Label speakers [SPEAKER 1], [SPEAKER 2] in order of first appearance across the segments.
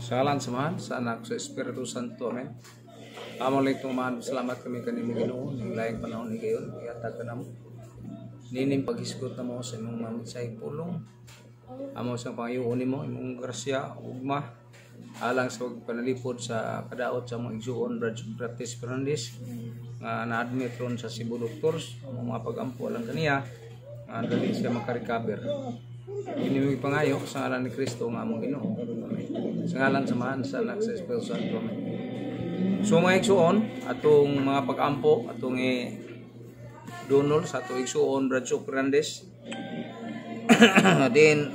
[SPEAKER 1] Salam samahan sa anak sa Espiritu Santo. Amen. Amulit tumahan, salamat kami kanimi Ginoo ning laing panahon ni gayon. Ihatag ka namo. Nining paghisgot na mo sa imong mamisay pulong. Amo sa pangayuon nimo imong grasya ugma alang sa panalipod sa kadaot sa mga igsuon Brad Socrates Fernandez nga na-admit ron sa Cebu Doctors. Ang mga pag-ampo lang kaniya nga dali siya makarecover. Inimig pangayo sa ngalan ni Kristo nga among Ginoo. Sa ngalan samahan sa anak sa Espiritu Santo. So mga igsuon atong mga pag-ampo atong donor sa atong igsuon Brad Fernandez. Din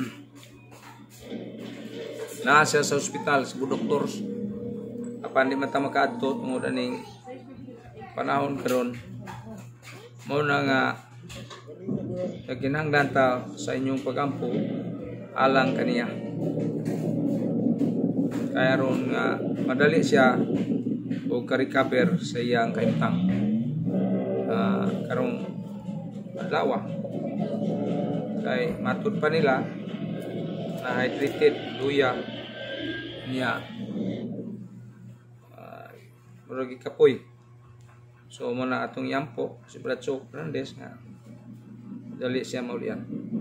[SPEAKER 1] nasa sa ospital Cebu Doctors. Apan di mata makaadto tungod aning panahon karon. Mao na nga naginhanglan ta sa inyong pagampo alang kaniya. Kaya ron nga madali siya o ka-recover sa iyang kahimtang. Karong adlaw kay matud pa nila na hydrated luya niya murag kapoy. So muna atong yampo si Bracho Fernandez nga dali siya maulian.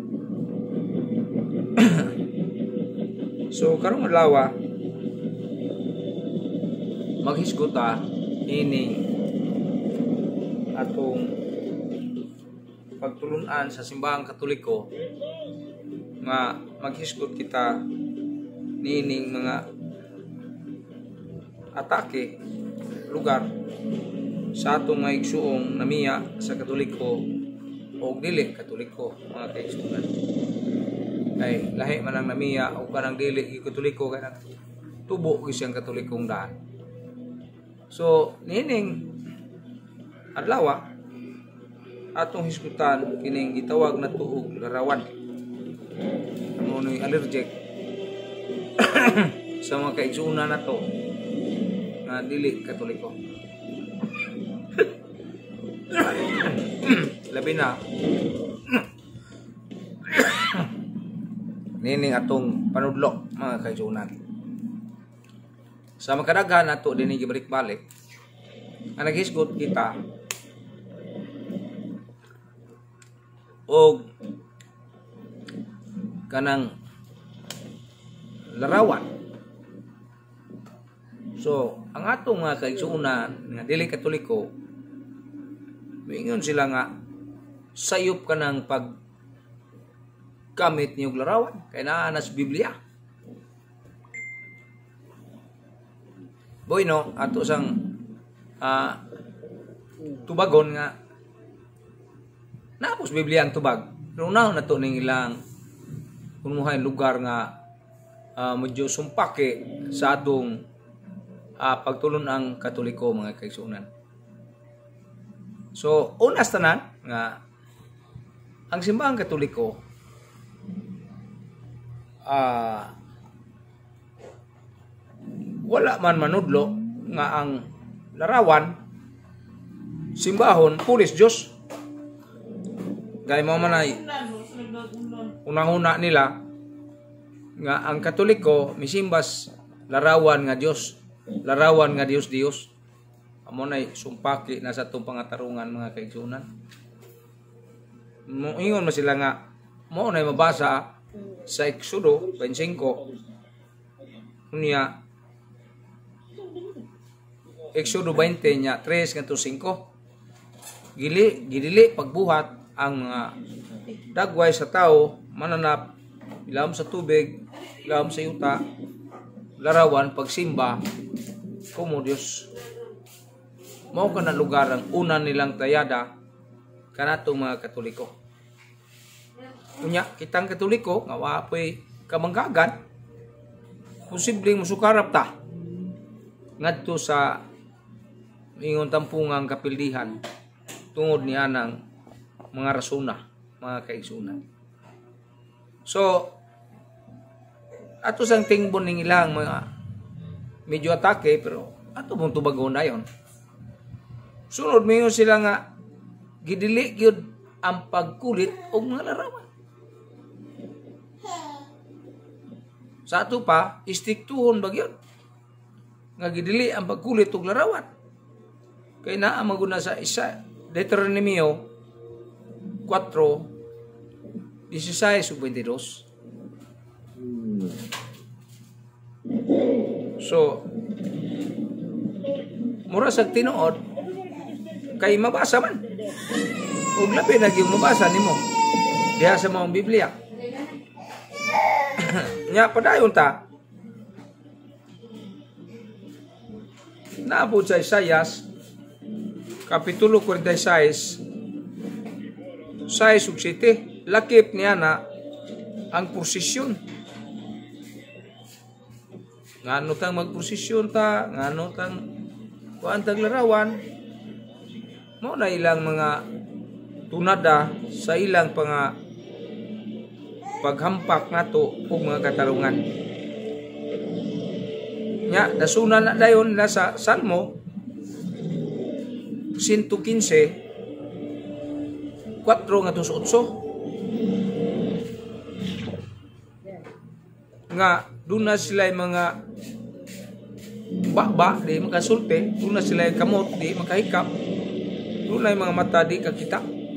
[SPEAKER 1] So karong adlaw maghisgot ini atong pagtulunan sa simbahang Katoliko nga maghisgot kita nining mga atake lugar sa atong mga igsuong namiya sa Katoliko o dili Katoliko mga kaigsuonan. Kay lahi man ang namiya o kanang dili Katoliko kay tubo siyang Katolikong daan. So nining adlaw atong hisgutan kining gitawag na tuog larawan. Amo ni allergic sa mga kaigsuonan nato nga dili Katoliko. Labi na nining atong panudlo mga kaigsuonan. Sa makadaghan nato dinhi gibalik-balik ang naghisgot kita og kanang larawan. So ang atong mga kaigsuonan nga dili Katoliko mingon sila nga sayop ka ng pag gamit niyong larawan kay naa sa Biblia. Boy no ato sang tubagon nga napos Biblia ang tubag. Pero na to ning ilang kumuhay lugar nga medyo sumpake sa atong pagtulon ang Katoliko mga kaigsuonan. So unas tanan nga ang simbahang Katoliko wala man manudlo nga ang larawan simbahon pulis Dios. Gay mo man ay unang-una nila nga ang Katoliko misimbas larawan nga Dios, larawan nga Dios. Amo nay sumpaki na sa atong pangatarungan mga kaigsuonan. Moingon man sila nga mo nay mabasa sa Exodo 25 unya Exodo 20 nya 3 ngadto 5 gidili pagbuhat ang mga dagway sa tao mananap ilawom sa tubig ilawom sa yuta larawan pagsimba kumo Dios. Mao kana lugar ang una nilang tayada kanatong mga Katoliko. Unya kitang Katoliko nga wa poy kamanggagan posibleng musukarap ta ngadto sa ingon tampungang kapildihan tungod ni anang mga rasuna mga kaigsuonan. So ato sang tingbon ning ilang mga medyo atake pero ato mong tubagon dayon. Sunod mingon sila nga gidili gyud ang pagkulit og mga larawan. Sa ato pa, istiktuhon bagyon. Nga gidili ang pagkulit og larawan. Kay naa maguna sa isa Deuteronomio 4:16-22. So, mura sa tinuod kay mabasa man. Ug labi na gyud mabasa nimo diha sa mga Biblia. Nya padayon ta. Naabot sa Isaias Kapitulo 46 ug 7, lakip niya na ang prosesyon. Ngano tang magprosesyon ta, ngano tang kuan tag larawan. Mo na ilang mga tunada sa ilang paghampak nato og mga katarungan. Nya dasunan na dayon na sa Salmo 115 4:8 nga doon na sila mga baba di makasulti, doon na sila kamot di makahikap, doon na mga mata di kakita.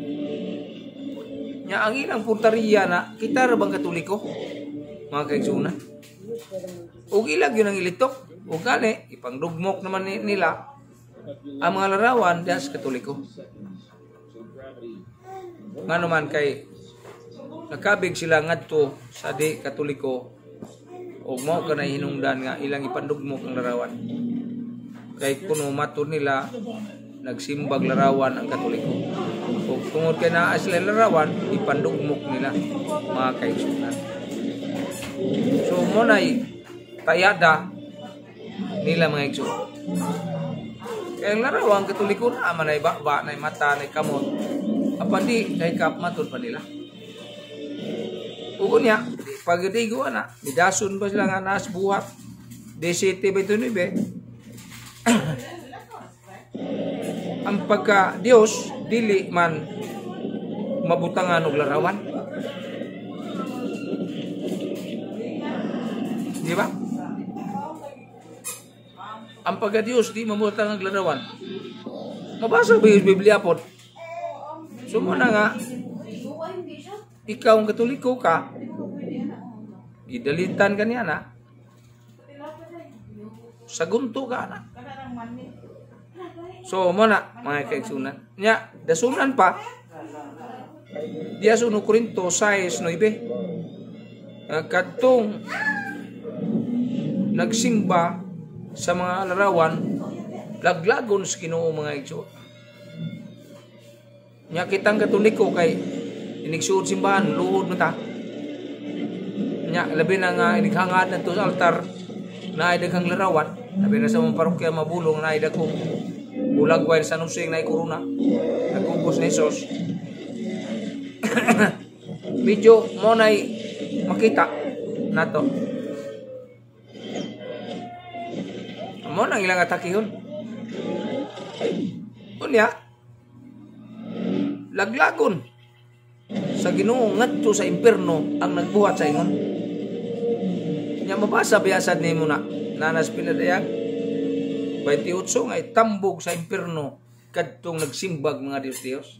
[SPEAKER 1] Nya ang ilang punteriya na kita ra bang Katoliko mga kaigsunan, ug ilag yun ang ilitok ug gani ipangdugmok naman nila ang mga larawan diha sa Katoliko. Nga naman kay nakabig sila ngadto sa di Katoliko ug mao kanay hinungdan nga ilang ipandugmok ang larawan. Kay kuno matud nila nagsimbag larawan ang Katoliko. Ug tungod kay naa sila larawan, ipandugmok nila mga kaigsunan. So mo nay tayada nila mga igsuon. Kaya ang larawan Katoliko na manay bakba, nay mata, nay kamot. Apan di kay kap matud pa nila. Ugon niya, pagdigo na, midason ba sila nga nas buhat. D7:29. Ang pagka Dios dili man mabutangan og larawan. Di ba? Ang pagka Dios di mabutangan og larawan. Mabasa ba yung Biblia po? So mo na nga, ikaw ang Katoliko ka, gidalitan ka niya na, sagunto ka na. So mo na, mga kaigsunan. Nya, dasunan pa, diya sa 1 Corinto 6:9, kadtong nagsimba sa mga larawan, laglagon sa Ginoo mga igsuon. Nya kitang Katoliko kay inigsuod simbahan, luhod mo ta. Nya labi na nga inighangad na to sa altar na ay daghang larawan. Labi na sa mga parokya mabulong na ay dagkong bulagway sa nusing na ikuruna. Nagkugos ni Jesus. Medyo mo na makita na to. Mo nang ilang atakihon. Unya, laglagon sa Ginoo ngadto sa impierno ang nagbuhat sa ingon. Nya mabasa biasad nimo na nanas pinadayag 28 nga itambog sa impierno kadtong nagsimbag mga Dios.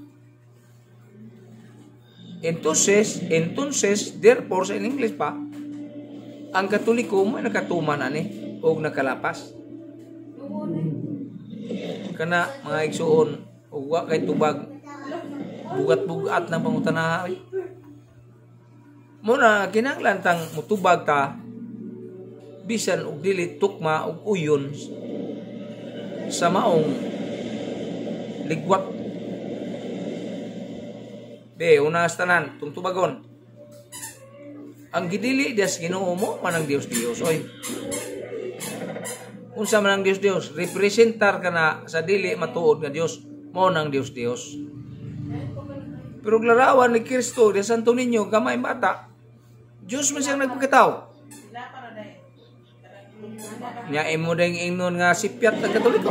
[SPEAKER 1] Entonces, therefore sa English pa, ang Katoliko mo nakatuman ani og nakalapas. Kana mga igsuon ug wa kay tubag bugat-bugat ng pangutanahan. Muna kinahanglan tang mutubag ta bisan og dili tukma og uyon sa maong ligwat. Be unas tanan tungtubagon. Ang gidili des Ginoo mo manang Dios oy. Unsa man ang Dios representar kana sa dili matuod nga Dios mo nang Dios. Pero larawan ni Kristo de Santo Niño gamay bata. Dios man siyang nagpakitaw. Nya imo ding ingnon nga sipyat ng Katoliko.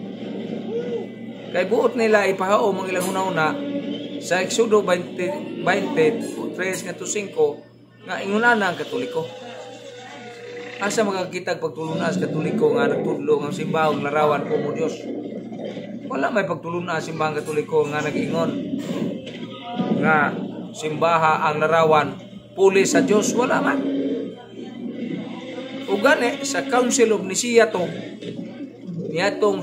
[SPEAKER 1] Kay buot nila ipahao ang ilang una-una sa Exodo 20:3-5 nga ingon na ang Katoliko. Asa makakita pagtulunan sa Katoliko nga nagtudlo nga simbahong larawan ko mo Dios. Wala may pagtulunan simbahang Katoliko nga nag-ingon nga simbaha ang larawan puli sa Dios, wala man. Ug gani sa Council of Nicaea to niadtong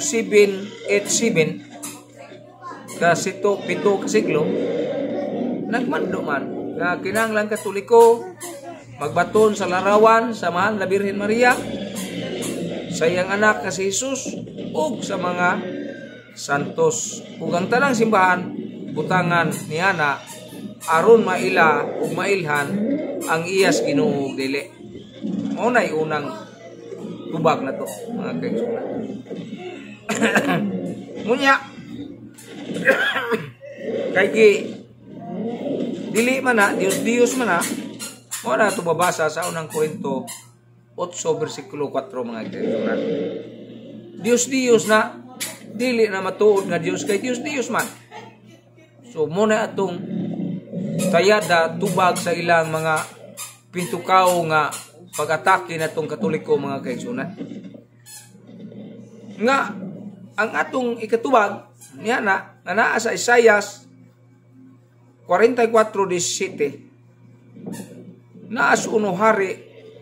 [SPEAKER 1] 787 kasi to 7 ka siglo nagmando man nga kinahanglan Katoliko magbaton sa larawan sa mahal na Birhen Maria, sa iyang anak na si Jesus, ug sa mga santos. Ug ang tanang simbahan, butangan ni Ana, aron maila ug mailhan ang iyas Ginoo ug dili. Mao nay unang tubag na to, mga kaigsunan. Munya, kay dili man na, Dios man na, wala ito babasa sa unang Korinto 8 versikulo 4 mga kaigsunan. Dios na dili na matuod nga Dios kay Dios man. So muna atong tayada tubag sa ilang mga pintukaw nga pag-atake na itong Katoliko mga kaigsunan. Nga ang atong ikatubag niya na naa sa Isaias 44:17 naas uno hari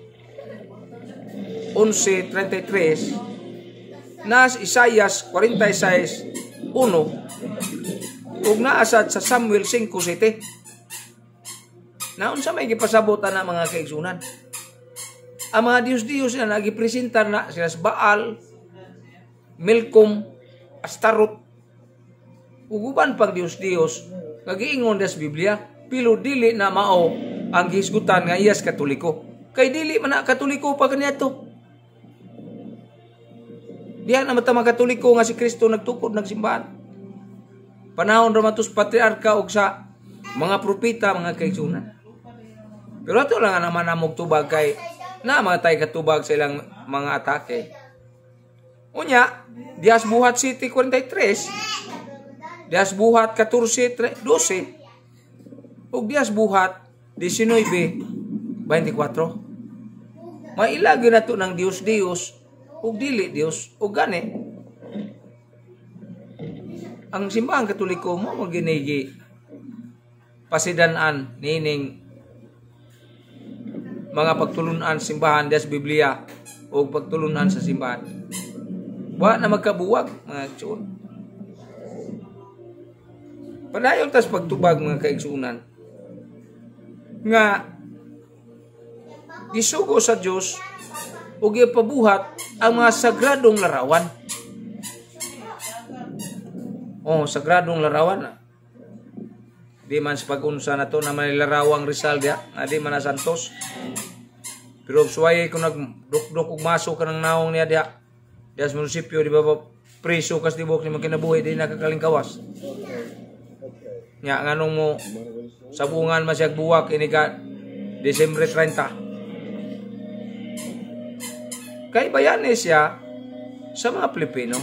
[SPEAKER 1] 11:33 naas Isaias 46:1 ug naasad sa Samuel 5:7. Naon sa may gipasabotan na mga kaigsunan. Ang mga Dios na nagipresentar na sila sa Baal, Milkom, Astarot, uguban pang Dios nagiingon sa Biblia, pilo dili na mao ang gihisgutan nga iyas Katoliko. Kay dili man na Katoliko pa kaniya to. Diyan na matama Katoliko nga si Kristo nagtukod nagsimbahan. Panahon ramatos patriarka ug sa mga propeta mga kaigsunan. Pero ato lang naman namog tubag kay na mga tay katubag sa ilang mga atake. Unya, Dias Buhat City 43, Dias Buhat 14:12, ug Dias Buhat 19:24. Mailagi na to ng Dios ug dili Dios ug gani. Ang simbahang Katoliko mo maginigi pasidanan nining mga pagtulunan simbahan des Biblia o pagtulunan sa simbahan. Wa na magkabuwag mga kaigsunan. Padayon tas pagtubag mga kaigsunan nga gisugo sa Dios ug ipabuhat ang mga sagradong larawan. Sagradong larawan. Di man sa pag-unsa na to na may larawang Rizal dia, di man na santos. Pero suway kung nagdukdok ug maso ka ng naong niya dia, diya sa munisipyo, di ba preso kas di buhok ni magkinabuhi, di nakakalingkawas. Nya nganong mo sabungan masyag buwak ini ka Desembre 30. Kay bayani siya sa mga Pilipino.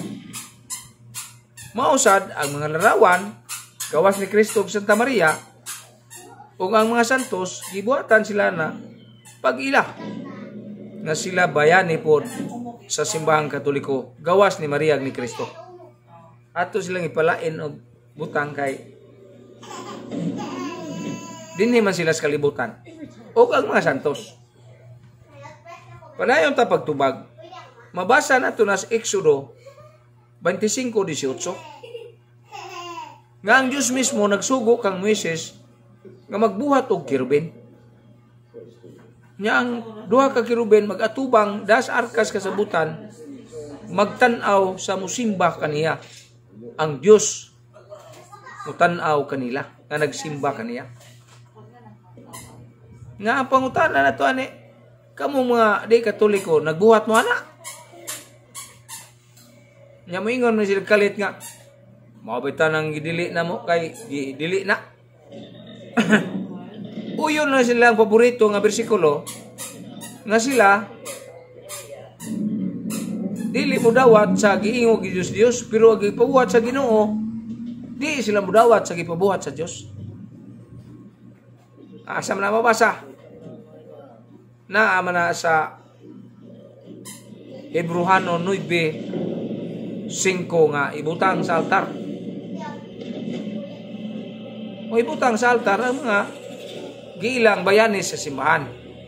[SPEAKER 1] Mausad ang mga larawan gawas ni Kristo ug Santa Maria ug ang mga santos gibuhatan sila na pag-ila nga sila bayani pod sa simbahang Katoliko gawas ni Maria ug ni Kristo. Ato silang ipalain og butang kay dinhi man sila sa kalibutan ug ang mga santos. Panayon ta pagtubag. Mabasa nato na sa Exodo 25:18 nga ang Diyos mismo nagsugo kang Moises nga magbuhat og kirubin. Nya ang duha ka kirubin magatubang das arkas kasabutan magtan-aw sa musimba kaniya. Ang Dios mutan-aw kanila nga nagsimba kaniya. Nga ang pangutana nato ani kamo mga di Katoliko nagbuhat mo ana. Nya moingon man sila kalit nga mabitan ang gidili na mo kay gidili na. Uyon na sila ang paborito nga bersikulo nga sila dili mo dawat sa giingog ni Dios pero gipabuhat sa Ginoo di sila mo dawat sa gipabuhat sa Dios. Asa man mabasa na man sa Hebreano 9:5 nga ibutang sa altar. O ibutang sa altar ang mga giilang bayani sa simbahan.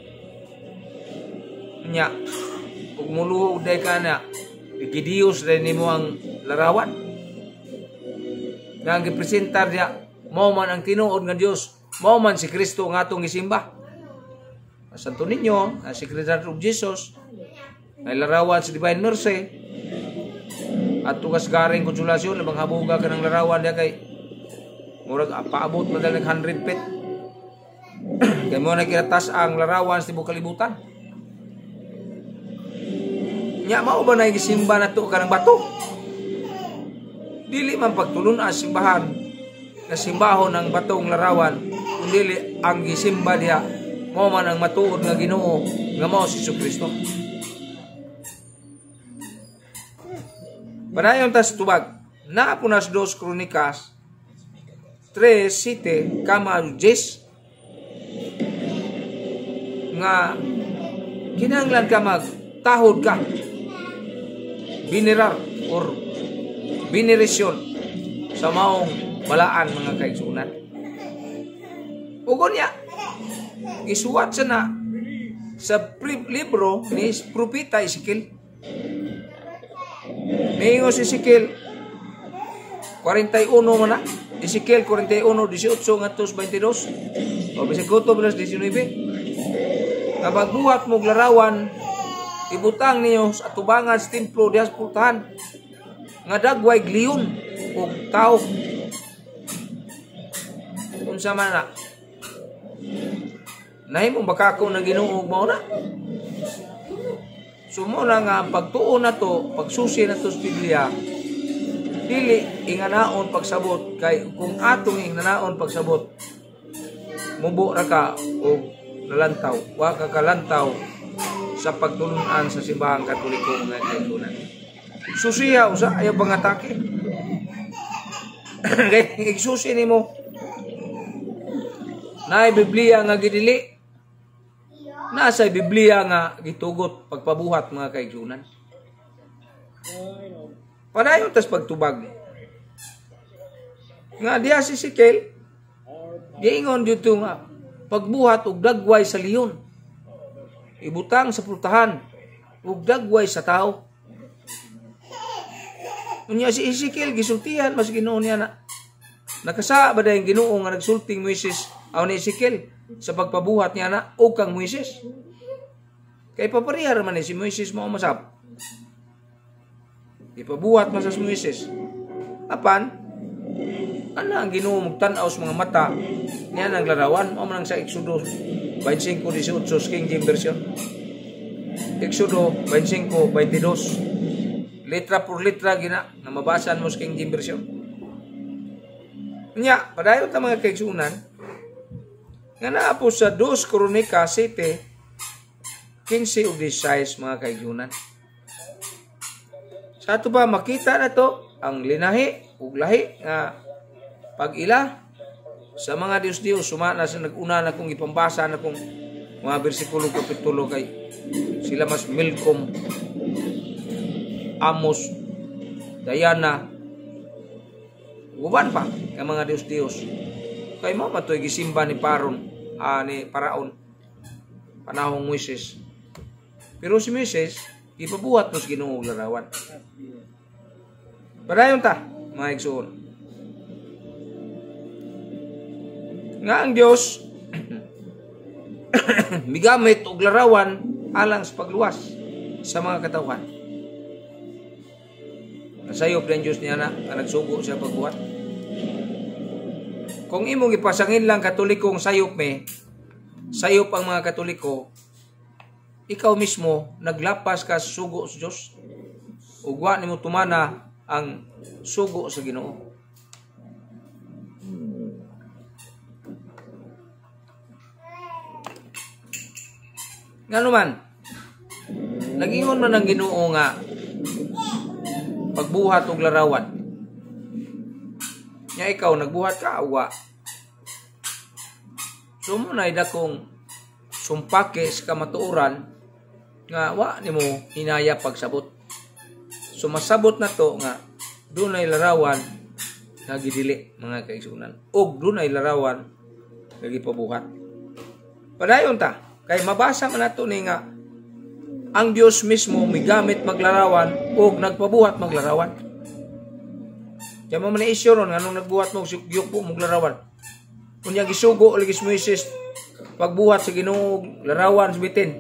[SPEAKER 1] Nya, kung muluhog day ka na, ikidiyos rin mo ang larawan. Nga ang gipresentar niya, mao man ang tinuod ng Diyos, mao man si Kristo nga atong gisimba. Santo ninyo, ang Secretary of Jesus, ay larawan sa Divine Mercy, at tugas garing konsulasyon, labang habuga ka ng larawan niya kay murag paabot madalag 100 feet. Kaya mo na kinatas ang larawan sa tibok kalibutan. Nya mao ba na gisimba na to kanang bato? Dili man pagtulon ang simbahan na simbahon ng batong larawan, kundi ang gisimba diha mao man ang matuod nga Ginoo nga mao si Jesucristo. Panayon tas tubag na punas 2 Kronikas 3:7 kama 10 nga kinahanglan ka magtahod ka, binirar or biniresyon sa maong balaan mga kaigsunan. Ugon niya gisuwat sa na sa libro ni Propeta Ezekiel. Mingo si Ezekiel 41 man na. Ezekiel 41:18 ngadto 22. O bisag kuto plus 19. Kapag buhat mo larawan, ibutang niyo sa atubangan sa templo diha sa pultahan. Nga dagway gliyon o tao. Unsa man na. Nahimong baka ako na Ginoo mo na. Sumuna nga pagtuon na to, pagsusi na to sa Biblia, dili inganaon pagsabot kay kung atong inganaon pagsabot mubo ra ka o nalantaw, wa ka kalantaw sa pagtulunan sa simbahang Katoliko nga kaigsunan. Susiya usa ayaw bang atake. Kay igsusi nimo na Biblia nga gidili. Nasa Biblia nga gitugot pagpabuhat mga kaigsunan. Panayon tas pagtubag. Nga diya si Ezekiel, giingon dito nga pagbuhat og dagway sa leon. Ibutang sa pultahan og dagway sa tao. Unya si Ezekiel gisultihan mas Ginoo niya na. Nakasa ba dayang Ginoo nga nagsulting Moises aw ni Ezekiel sa pagpabuhat niya na o kang Moises. Kay paparihar man si Moises mo masap. Ipabuhat man sa Moises. Apan, ana ang Ginoo magtan-aw sa mga mata niya nang larawan o man sa Exodo 25:18 King James Version. Exodo 25:22. Letra por letra gina na mabasan mo sa King James Version. Nya, padayon ta mga kaigsunan, nga naa po sa 2 Kronikas 7:15 ug 16 mga kaigsunan. Sa ato ba makita na to ang linahi ug lahi nga pag-ila sa mga Dios-Dios sumana sa nag-una na kong ipambasa na kong mga bersikulo kapitulo kay sila mas Milcom, Amos, Diana, uban pa kay mga Dios-Dios. Kay mo matoy gisimba ni ni Paraon panahong Moises. Pero si Moises ipabuhat nos Ginoo larawan. Padayon ta mga igsoon. Nga ang Dios migamit og larawan alang sa pagluwas sa mga katawhan. Nasayop din Diyos niya na nagsugo siya pagbuhat. Kung imong ipasangin lang Katolikong sayop sayop ang mga Katoliko, ikaw mismo naglapas ka sa sugo sa Diyos. Ugwa nimo tumana ang sugo sa Ginoo. Ngano man, nag-ingon man ang Ginoo nga pagbuhat og larawan. Nya ikaw nagbuhat ka awa. Sumunay dakong sumpake sa kamatuoran nga wa nimo hinaya pagsabot. So masabot na to nga dunay larawan nga gidili mga kaigsunan, ug dunay larawan nga gipabuhat. Padayon ta kay mabasa man nato ni nga ang Dios mismo migamit maglarawan ug nagpabuhat maglarawan. Kaya mo man isyo ron nganong nagbuhat mo gyuk po maglarawan. Kunya gisugo ug gismoises pagbuhat sa Ginoo larawan sa bitin.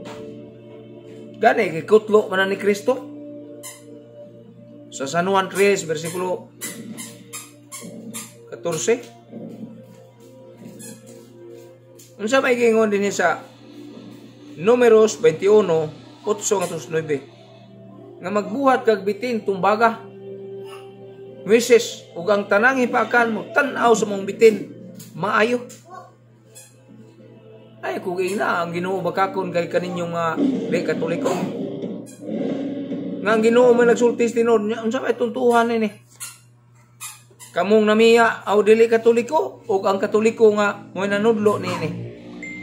[SPEAKER 1] Gani gikutlo man ni Kristo. Sa San Juan 3 versikulo 14. Unsa may gingon dinhi sa Números 21, 8-9 nga magbuhat kag bitin tumbaga. Moises ug ang tanang hipakan mo tan-aw sa mong bitin maayo. Ay kung ina ang Ginoo bakakon kay kaninyong di Katoliko. Nga ang Ginoo man nagsultis tinod nya unsa may tuntuhan ni? Kamong namiya aw dili Katoliko ug ang Katoliko nga moy nanudlo nini.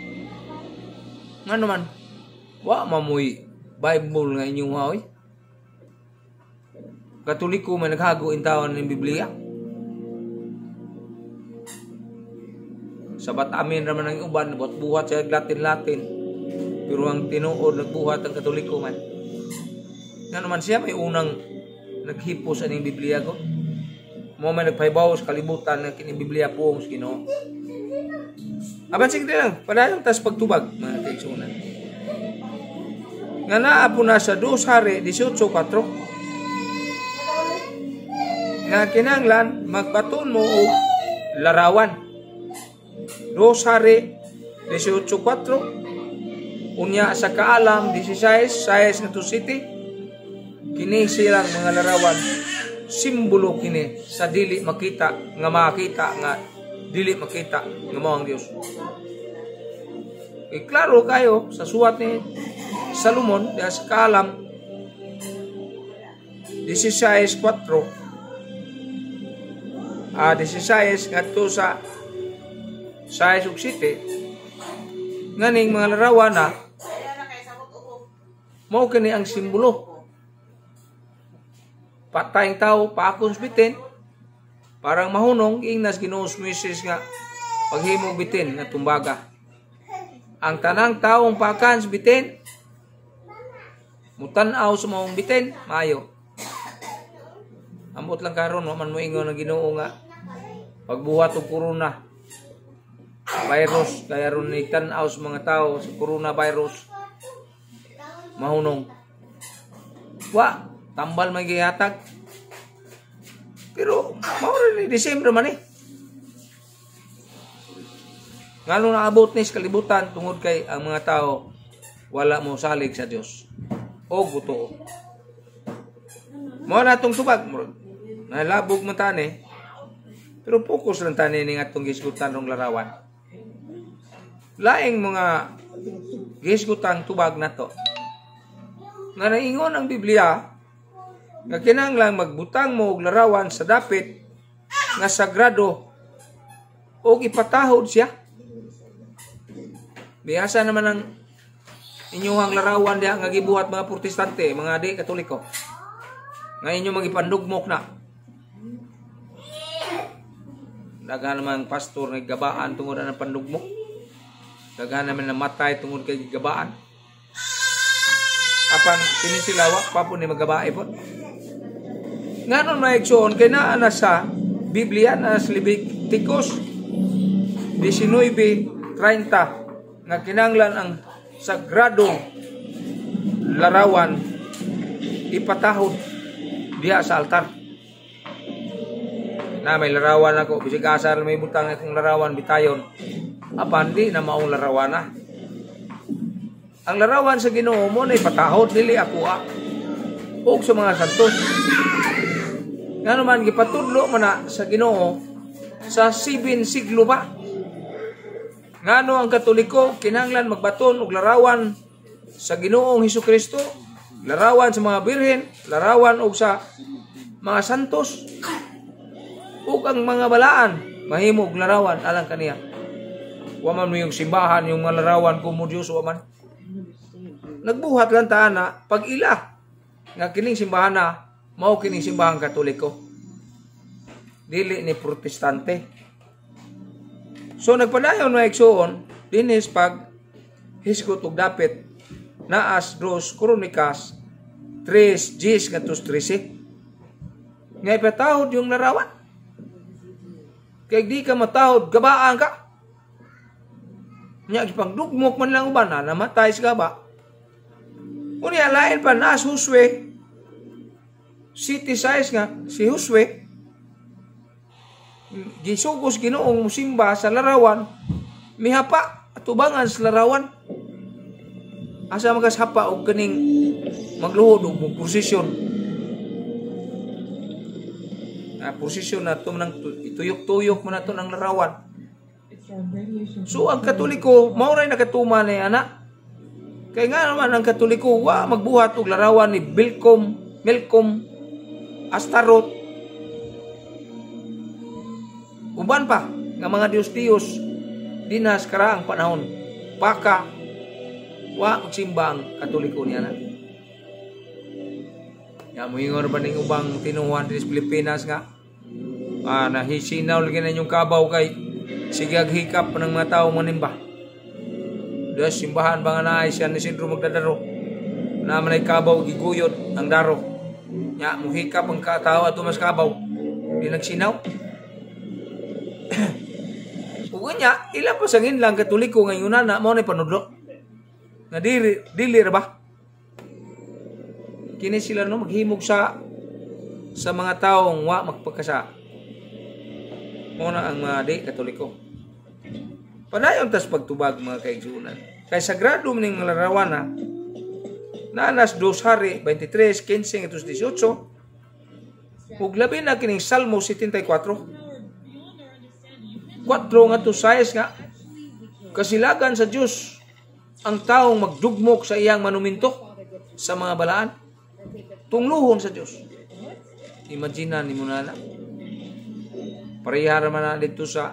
[SPEAKER 1] Nga naman, wa mamoy Bible nga inyong haoy. Katoliko may naghago intawan ng Biblia. Sabat amin raman ang uban, buhat sa Latin-Latin. Pero ang tinuod, nagbuhat ang Katoliko man. Nga naman siya may unang naghipos aning Biblia ko. Mo may nagpaibaw sa kalibutan ng kining Biblia po ang Ginoo. Aban sige lang, padayong tas pagtubag, mga kaigsunan. Nga naa po na sa 2 Hari 18:4 nga kinahanglan magbaton mo og larawan. 2 Hari 18:4 unya sa kaalam 16 nga to city kini silang mga larawan simbolo kini sa dili makita nga makita nga dili makita nga mao ang Dios. Klaro kayo sa suwat ni Salomon diha sa kaalam 16:4 16 ngadto sa 6 ug 7 nganing mga larawan na mao kini ang simbolo. Patayng tao paakon sa bitin parang mahunong ingnas Ginoo Moises nga paghimog bitin nga tumbaga. Ang tanang taong pakan sa bitin mutan-aw sa maong bitin maayo. Ambot lang karon man mo ingon ang Ginoo nga pagbuhat og corona virus kaya ron ni tan-aw sa mga tao sa coronavirus mahunong. Wa tambal may gihatag. Pero mao rin ni Disyembre man eh. Ngano naabot ni sa kalibutan tungod kay ang mga tao wala mo salig sa Dios. O buto. Mao na tong tubag mo. Nalabog man tani. Pero focus lang tani ning atong gisgutan rong larawan. Laing mga gisgutang tubag nato. Nga naingon ang Biblia nga kinahanglan magbutang mo og larawan sa dapit nga sagrado og ipatahod siya. Biyasa naman ang inyong larawan diha nga gibuhat mga Protestante, mga di Katoliko. Nga inyo magipandugmok na. Daga naman pastor nga gabaan tungod ang pandugmok. Daga naman namatay tungod kay gabaan. Apan sinisilawa pa po ni magabae po. Nganon maigsoon kay naa na sa Biblia na sa Leviticus 19:30 nga kinahanglan ang sagradong larawan ipatahod diha sa altar. Na may larawan ako bisig asar may butang akong larawan bitayon. Apan di na maong larawan na. Ang larawan sa Ginoo mo na ipatahod dili ako ug sa mga santos. Nga naman, gipatudlo man na sa Ginoo sa 7 siglo pa. Ngano ang Katoliko, kinahanglan magbaton og larawan sa Ginoong Hesukristo, larawan sa mga birhen, larawan og sa mga santos, ug ang mga balaan, mahimog larawan alang kaniya. Waman mo yung simbahan, yung mga larawan ko mo Diyos, waman. nagbuhat lang ta na pag ila nga kining simbahan na mao kining simbahan Katoliko. Dili ni protestante. So nagpadayon mga igsoon dinis pag hisgot og dapit naas 2 Kronikas 3:10 ngadto 13. Nga ipatawod yung larawan. Kaya di ka matawod, gabaan ka. Nya ipagdugmok man lang uban na namatay sa gaba. Unya lain pa na Josue. City size nga si Josue. Gisugos Ginoong musimba sa larawan. Mihapa atubangan sa larawan. Asa magasapa og kaning magluhod og prosesyon. Prosesyon na ito nang ituyok-tuyok mo na ito ng larawan. So ang Katoliko, mauray na katuma ni anak. Kaya nga naman ang Katoliko, magbuhat og larawan ni Melcom, Astaroth. Uban pa, nga mga Diyos-Diyos, dinas karaang panahon. Baka, magsimba ang Katoliko niya na. Muingon ba ning ubang tinuhan sa Pilipinas nga? Nahisinaw lagi na yung kabaw kay sigaghikap ng mga tao manimba. Diyos, simbahan ba nga naay siya ni Sindro magdadaro? Naman ay kabaw, giguyot ang daro. Muhikap ang tao at tumas kabaw. Di nagsinaw. Uga niya, ilang pasangin lang Katoliko ngayon na mo na panudlo. Na dili ra ba? Kini sila maghimog sa mga taong magpagkasa. Muna ang mga di Katoliko. Padayon tas pagtubag mga kaigsunan. Kay sagrado ning larawan na alas 2 Hari 23, 15 ito 18. Ug labi na kining Salmo 74. 4 nga to 6 nga. Kasilagan sa Dios ang taong magdugmok sa iyang manuminto sa mga balaan. Tungluhon sa Dios. Imagine ni mo na. Parihara man na dito sa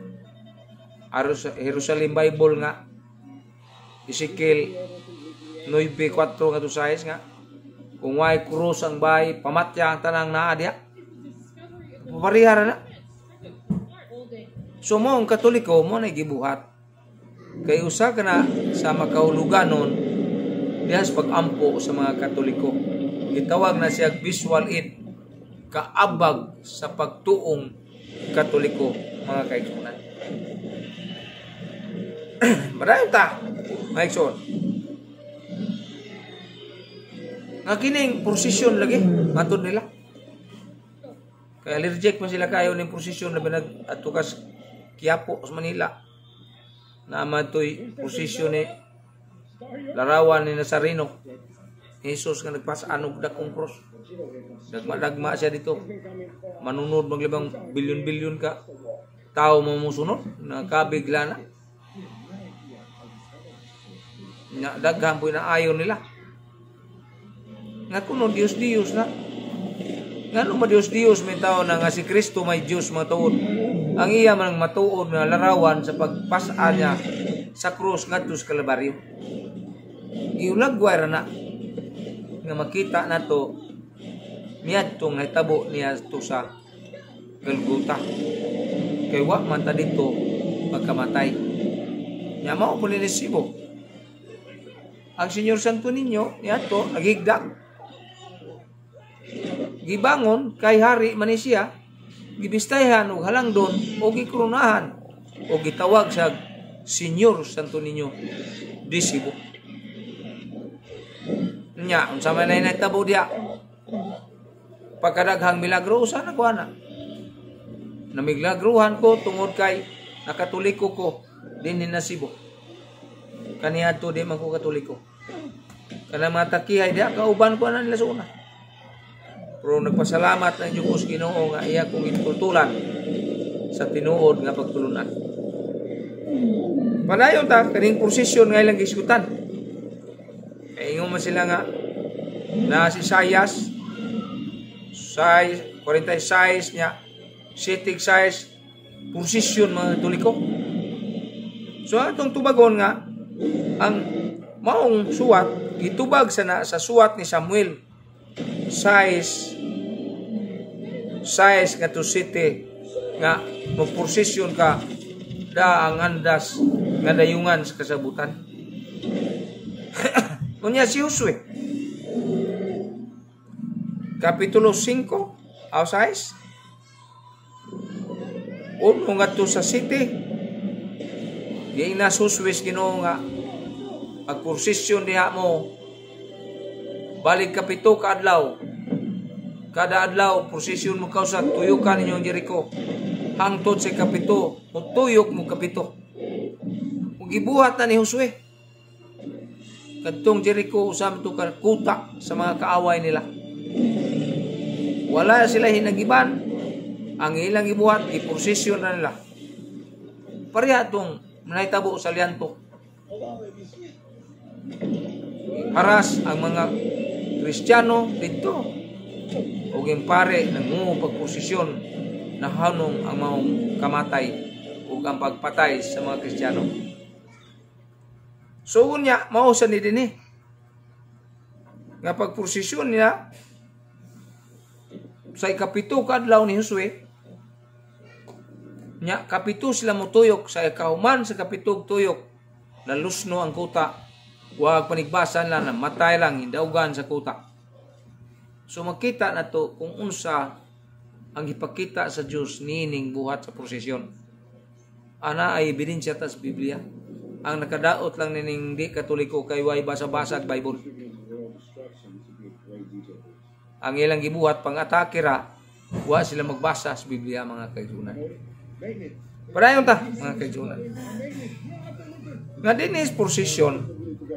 [SPEAKER 1] Jerusalem Bible nga Ezekiel 9:4 nga to 6 nga kung way krus ang bay pamatya ang tanang naa diha. Parihara na. So mo ang Katoliko mo na gibuhat kay usa ka na sa makahuluganon diha sa pag-ampo sa mga Katoliko. Gitawag na siya visual aid, kaabag sa pagtuong Katoliko, mga kaigsunan. Madayon ta, mga kaigsunan. Nga kining prosesyon lagi, matod nila. Kaya allergic man sila kayo ng prosesyon na binag-atukas Quiapo sa Manila. Naman to'y prosesyon ni larawan ni Nazareno. Jesus nga nagpasanog dakong cross. Dagma siya dito. Manunod maglibang bilyon-bilyon ka. Tao mo musunod. Nakabigla na. Daghan po na ayaw nila. Nga kuno Diyos-Diyos na. Nga nung Diyos-Diyos may tao na nga si Kristo may Diyos matuod. Ang iya man matuod na larawan sa pagpasa niya sa krus ngadto sa Kalbaryo. Iulagway ra na nga makita nato miadtong nahitabo niya to sa Golgota. Kay wa man ta dito pagkamatay. Nya mao po ni resibo. Ang Senyor Santo Niño niadto nagigda. Gibangon kay hari man siya, gibistayhan og halangdon o gikronahan o gitawag sa Senyor Santo Niño Disibo. Nya unsa man nay nagtabo diya? Pagkadaghang milagro usa na kuana. Namiglagrohan ko tungod kay nakatoliko ko dinhi Nasibo. Kaniadto di man ko katoliko. Kana matakihay diya kauban ko na nila sa una. Pero nagpasalamat ng Diyos Ginoo nga iya kong itultulan sa tinuod nga pagtulunan. Padayon ta kaning prosesyon nga ilang gisgutan. Kaya ingon man sila nga na si Sayas 46 niya sitig size prosesyon mga Katoliko. So atong tubagon nga ang maong suwat gitubag sa suwat ni Samuel 6 nga to city nga magprosesyon ka da ang andas nga dayungan sa kasabutan. Unya si Josue Kapitulo 5 aw 6 uno nga to sa city di na suswes Ginoo nga magprosesyon diha mo balik kapito ka adlaw. Kada adlaw prosesyon mo sa tuyukan ninyo ang Jericho. Hangtod sa kapito, tuyok mo kapito. Ug gibuhat na ni Josue. Kadtong Jericho usam to kuta sa mga kaaway nila. Wala sila hinagiban. Ang ilang gibuhat, giprosesyon na nila. Pareha tong nahitabo sa lianto. Haras ang mga Kristiyano dito. O pare nangungo pagposisyon na hanong ang maong kamatay o ang pagpatay sa mga Kristiyano. So unya mao sa ni dinhi nga pagposisyon niya sa ikapito ka adlaw ni Josue nya kapito sila motuyok sa ikahuman sa kapitog tuyok nalusno ang kuta wag panigbasan lang matay lang hindaugan sa kuta. So makita na to kung unsa ang ipakita sa Dios nining buhat sa prosesyon. Ana ay ebidensya ta sa Biblia. Ang nakadaot lang nining di Katoliko kay way basa-basa ang Bible. Ang ilang gibuhat pang-atake ra, wa sila magbasa sa Biblia mga kaigsunan. Padayon ta mga kaigsunan. Nga din is prosesyon.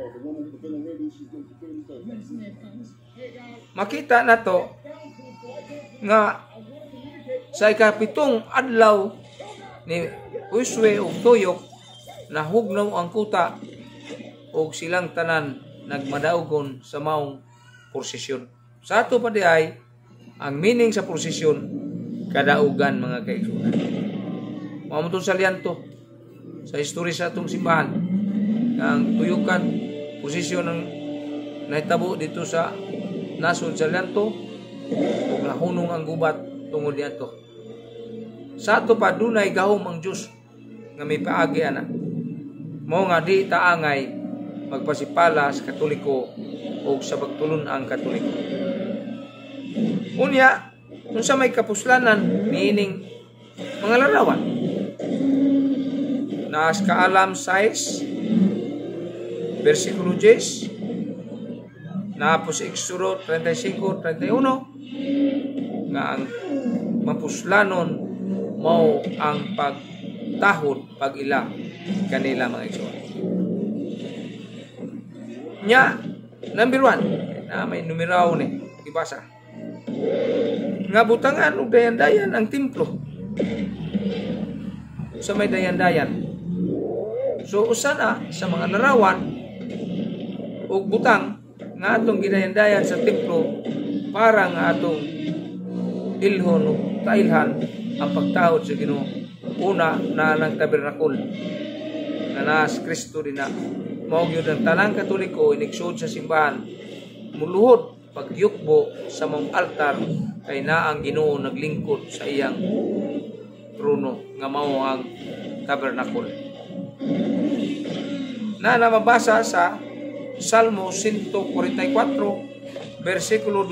[SPEAKER 1] Makita na to nga sa ikapitong adlaw ni Josue ug tuyok nahugnaw ang kuta ug silang tanan nagmadaugon sa maong prosesyon. Sa ato pa diay ang meaning sa prosesyon kadaugan mga kaigsunan. Mao mo sa lianto sa history sa atong simbahan ang tuyukan prosesyon ng nahitabo dito sa nasod sa lianto ug nahunong ang gubat tungod diadto. Sa ato pa dunay gahom ang Dios nga may paagi ana. Mao nga di taangay magpasipala sa Katoliko o sa pagtulon ang Katoliko. Unya, unsa may kapuslanan meaning mga larawan. Naas kaalam 6 versikulo 10 na po sa Exodo 35-31 nga ang mapuslanon mao ang pagtahod pag-ila kanila mga igsoon. Nya number 1 na may numeraw ni ibasa nga butangan og dayan-dayan ang templo sa may dayan-dayan. So usana sa mga larawan og butang nga atong gidayan-dayan sa templo para nga atong ilhon o tailhan ang pagtahod sa Ginoo. Una na ng tabernakol na naas Kristo din na mao gyud ang tanang Katoliko inigsud sa simbahan muluhod pagyukbo sa mong altar kay naa ang Ginoo naglingkod sa iyang trono nga mao ang tabernakol. Na mabasa sa Salmo 144 versikulo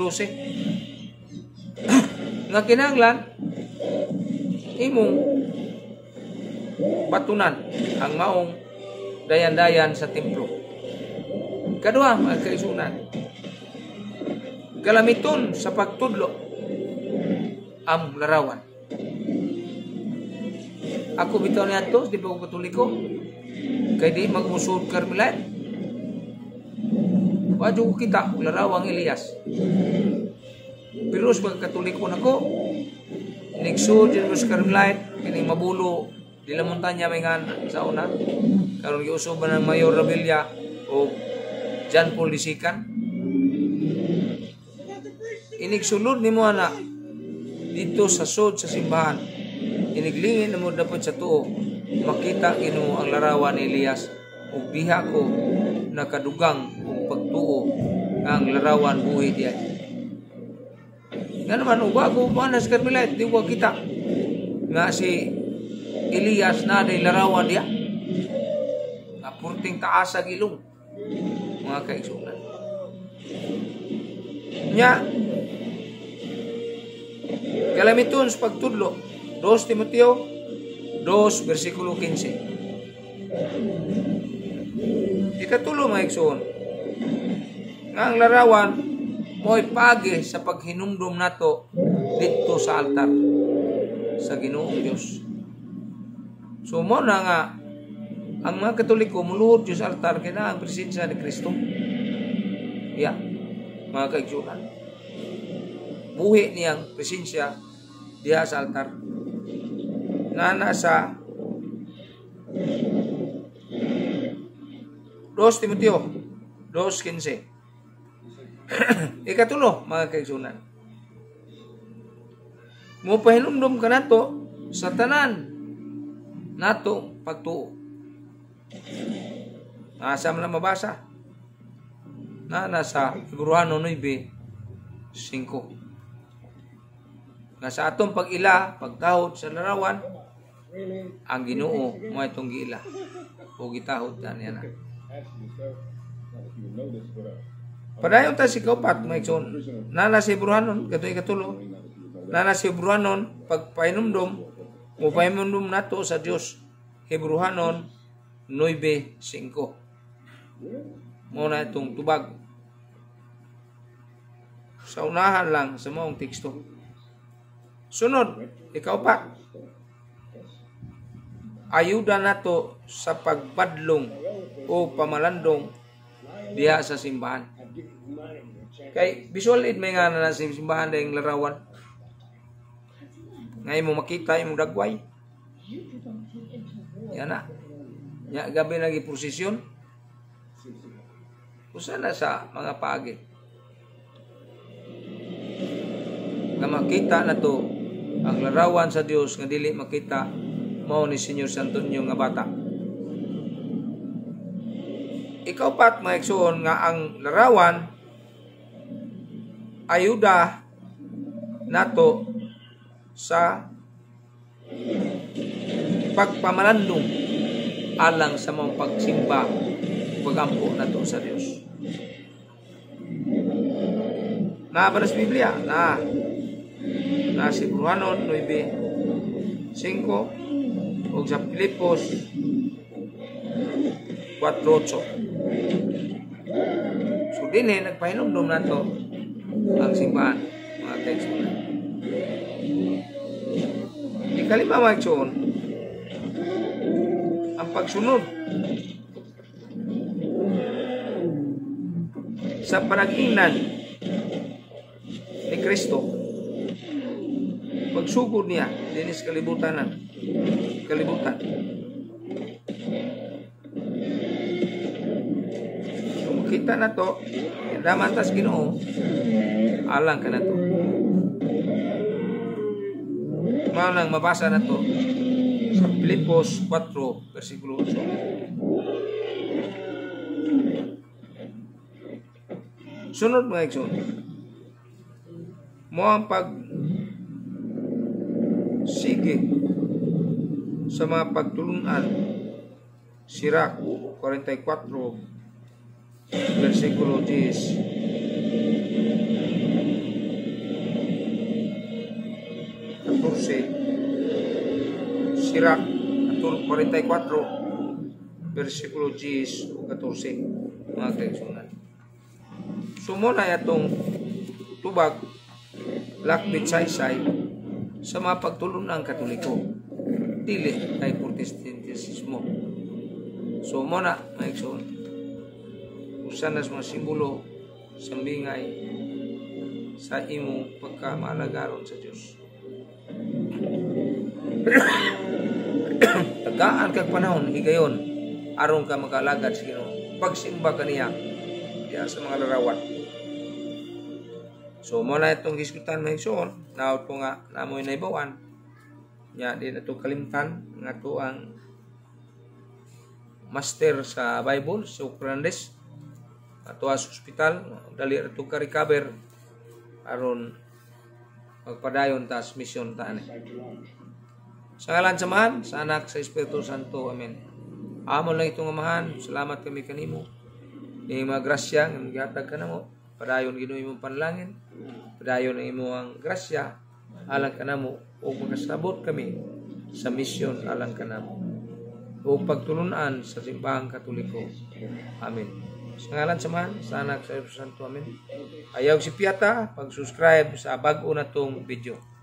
[SPEAKER 1] 12 nga kinahanglan imong batunan ang maong dayan-dayan sa templo. Kadua mga kaigsunan, galamiton sa pagtudlo ang larawan. Ako bitaw niadto di ba ko Katoliko kay di magmusud Carmelite. Wadyo ko kita larawang Elias. Pero sa Katoliko nako nigsud din sa Carmelite kining mabulo di la montanya may nga sa una karon giusoban ng Mayor Ravilla o John Paul Lisican. Inigsulod nimo ana dito sa sud sa simbahan. Iniglingin mo dapat sa tuo makita Ginoo ang larawan ni Elias ug diha ko nakadugang og pagtuo ang larawan buhi diya. Nga naman, ubago manas Carmelite, di ko kita. Nga si Elias na day larawan diya. Nga purting taasag ilong. Mga kaigsunan. Nya, kalamiton sa pagtudlo, 2 Timoteo 2, versikulo 15. Ikatulo mga igsoon, nga ang larawan mo'y pagi sa paghinumdum nato dito sa altar sa Ginoong Dios. So mo na nga ang mga Katoliko muluhod Diyos altar kaya na ang presensya ni Kristo. Yeah, mga kaigsunan. Buhi niyang presensya diha sa altar. Na nasa 2 Timoteo 2:15. Ikatulo, mga kaigsunan. Mupahinumdum ka nato sa tanan nato pagtuo. Asam na mabasa na nasa Hebreano 9:5. Nga sa atong pag-ila, pagtahod sa larawan, ang Ginoo mo itong giila o gitahod na niya na. Padayon ta si kaupat, mga igsoon. Nana si Hebreanon, katoy katulo. Nana si Hebreanon, pagpainumdum, o painumdum nato sa Dios. Hebreanon 9:5. Muna itong tubag. Sa unahan lang sa maong teksto. Sunod, ikaw pa. Ayuda nato sa pagbadlong o pamalandong diha sa simbahan. Kay visual aid may nga na sa simbahan dahil larawan. Ngayon mo makita yung dagway. Yan na. Nya gabi lagi prosesyon. Usa na sa mga paagi. Nga makita na to ang larawan sa Dios nga dili makita mao ni Senyor Santo Niño nga bata. Ikaw pat mga igsoon nga ang larawan ayuda nato sa pagpamalandong alang sa mga pagsimba pagampo nato sa Dios. Na para sa Biblia na si Hebreanon 9:5 o sa Pilipos 4:8. So dinhi nagpahinumdum nato ang simbahan, mga kaigsunan. Ikalima mga igsoon, ang pagsunod sa panag-ingnan ni Kristo, pagsugod niya dinis kalibutan. So makita na to, daman tas Ginoo, alang ka na to. Malang mabasa na to sa Pilipos 4, versikulo 8. Sunod mga igsoon, mo ang sige sa mga pagtulunan. Sirach 44 versikulo 10. Sirach 44 versikulo 10 o 14, mga kaigsunan. Sumuna itong tubag lakbit saysay sa mga pagtulunan Katoliko, dili kay Protestantismo. So muna mga igsoon, usa na sa mga simbolo sa bingay sa imong pagkamalagaron sa Dios. Tagaan kag panahon higayon aron ka makalagad sa Ginoo, pagsimba kaniya diya sa mga larawan. So mo na itong hisgutan mga igsoon, naot po nga namoy naibawan nya di na to kalimtan nga to ang master sa Bible, si Ukrandes, ato sa ospital, dali ra to ka recover aron magpadayon tas mission ta ani. Sa ngalan sa Man, sa Anak, sa Espiritu Santo. Amen. Amon lang itong Amahan, salamat kami kanimo. Ni mga grasya nga gihatag kanamo, padayon Ginoo imong panalangin, padayon ang imong grasya alang kanamo ug makasabot kami sa mission alang kanamo. Ug pagtulunan sa simbahang Katoliko. Amen. Sa ngalan sa Man, sa Anak, sa Espiritu Santo. Amen. Ayaw si Piata, pag-subscribe sa bag-o na tong video.